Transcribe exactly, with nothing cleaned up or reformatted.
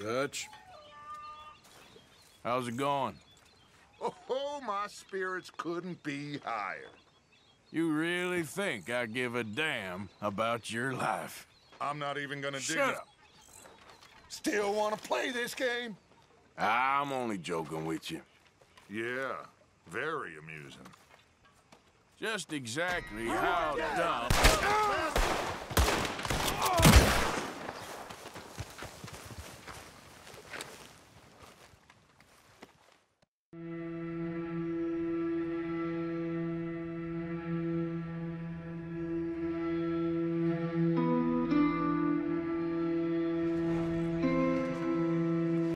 Dutch. How's it going? Oh, my spirits couldn't be higher. You really think I give a damn about your life? I'm not even gonna dig Shut it. up. Still wanna play this game? I'm only joking with you. Yeah, very amusing. Just exactly how dumb...